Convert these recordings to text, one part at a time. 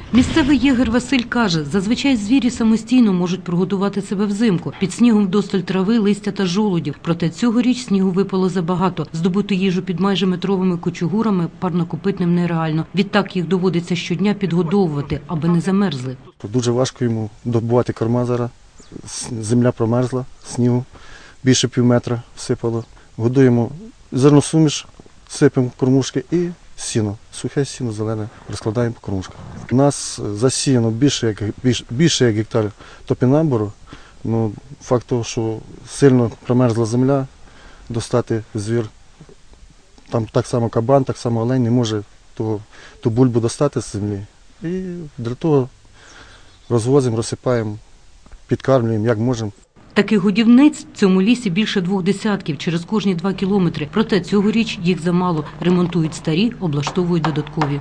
Місцевий єгер Василь каже, зазвичай звірі самостійно можуть прогодувати себе взимку. Під снігом вдосталь трави, листя та жолудів. Проте цьогоріч снігу випало забагато. Здобути їжу під майже метровими кучугурами парнокопитним нереально. Відтак їх доводиться щодня підгодовувати, аби не замерзли. Дуже важко йому добувати корма зараз. Земля промерзла, снігу більше півметра всипало. Годуємо зерносуміш, сипемо кормушки і сіно, сухе сіно, зелене, розкладаємо по кормушках. У нас засіяно більше як гектар топінамбуру. Ну, факт того, що сильно промерзла земля, достати звір, там так само кабан, так само олень не може ту бульбу достати з землі. І для того розвозимо, розсипаємо, підкармлюємо, як можемо. Таких годівниць в цьому лісі більше 2 десятків, через кожні 2 кілометри. Проте цьогоріч їх замало. Ремонтують старі, облаштовують додаткові.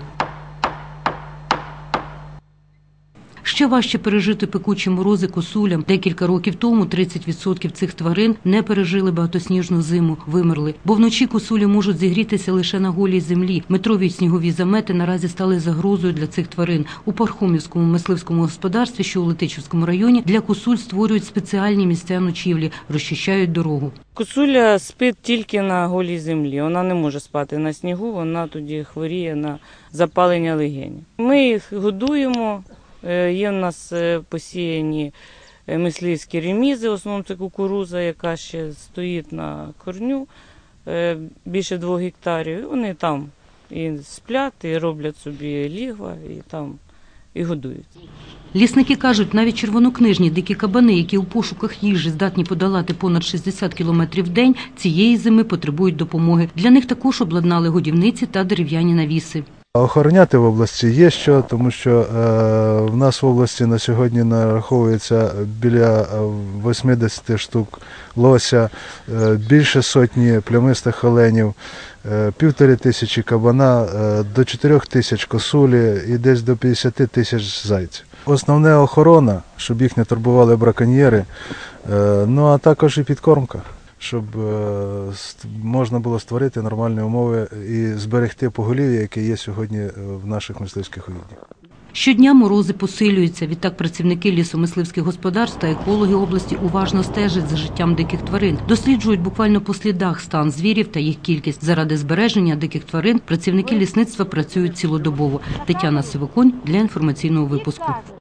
Ще важче пережити пекучі морози косулям. Декілька років тому 30% цих тварин не пережили багатосніжну зиму, вимерли. Бо вночі косулі можуть зігрітися лише на голій землі. Метрові снігові замети наразі стали загрозою для цих тварин. У Пархомівському мисливському господарстві, що у Летичівському районі, для косуль створюють спеціальні місця ночівлі, розчищають дорогу. Косуля спить тільки на голій землі. Вона не може спати на снігу, вона тоді хворіє на запалення легенів. Ми їх годуємо. Є в нас посіяні мисливські ремізи, в основному це кукурудза, яка ще стоїть на корню, більше 2 гектарів. Вони там і сплять, і роблять собі лігва, і там і годують. Лісники кажуть, навіть червонокнижні дикі кабани, які у пошуках їжі здатні подолати понад 60 кілометрів в день, цієї зими потребують допомоги. Для них також обладнали годівниці та дерев'яні навіси. Охороняти в області є що, тому що в нас в області на сьогодні нараховується біля 80 штук лося, більше сотні плямистих оленів, 1500 кабана, до 4000 косулі і десь до 50 тисяч зайців. Основне охорона, щоб їх не турбували браконьєри, ну а також і підкормка, щоб можна було створити нормальні умови і зберегти поголів'я, яке є сьогодні в наших мисливських угіддях. Щодня морози посилюються. Відтак працівники лісомисливських господарств та екологи області уважно стежать за життям диких тварин. Досліджують буквально по слідах стан звірів та їх кількість. Заради збереження диких тварин працівники лісництва працюють цілодобово. Тетяна Сивоконь для інформаційного випуску.